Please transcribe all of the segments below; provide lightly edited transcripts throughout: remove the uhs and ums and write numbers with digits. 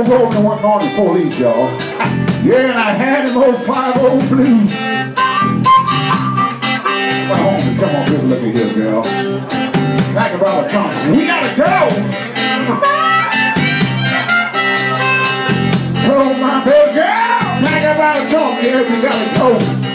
the road and wasn't on the police, y'all. Yeah, and I had them old 5-0 blues. Come on, just look at here, girl. Talk about a tongue. We gotta go. Oh, my baby girl. Talk about a tongue. Yeah, we gotta go.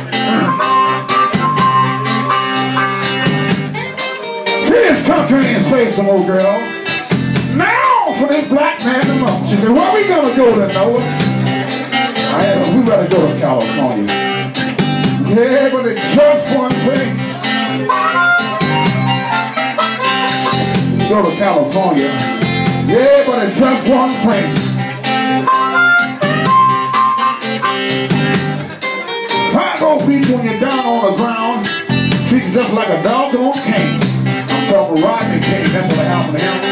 See this country and say some old girl. Now for this black man to know. She said, where we gonna go to Noah? We better go to California. Yeah, but it's just one thing. Go to California. Yeah, but it's just one thing. Congo Beach, when you're down on the ground, treat you just like a doggone king. I'm talking Rodney King, that's what happened to him.